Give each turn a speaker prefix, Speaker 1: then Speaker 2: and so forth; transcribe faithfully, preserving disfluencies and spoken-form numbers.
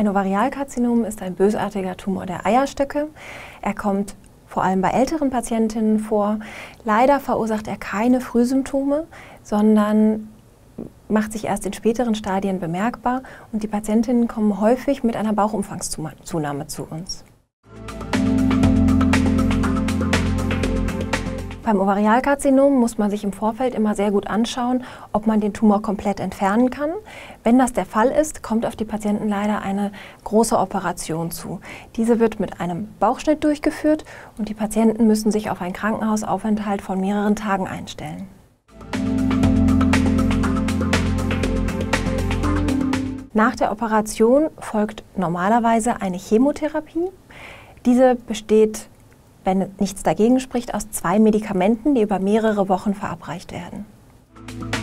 Speaker 1: Ein Ovarialkarzinom ist ein bösartiger Tumor der Eierstöcke. Er kommt vor allem bei älteren Patientinnen vor. Leider verursacht er keine Frühsymptome, sondern macht sich erst in späteren Stadien bemerkbar und die Patientinnen kommen häufig mit einer Bauchumfangszunahme zu uns. Beim Ovarialkarzinom muss man sich im Vorfeld immer sehr gut anschauen, ob man den Tumor komplett entfernen kann. Wenn das der Fall ist, kommt auf die Patienten leider eine große Operation zu. Diese wird mit einem Bauchschnitt durchgeführt und die Patienten müssen sich auf einen Krankenhausaufenthalt von mehreren Tagen einstellen. Nach der Operation folgt normalerweise eine Chemotherapie. Diese besteht, wenn nichts dagegen spricht, aus zwei Medikamenten, die über mehrere Wochen verabreicht werden.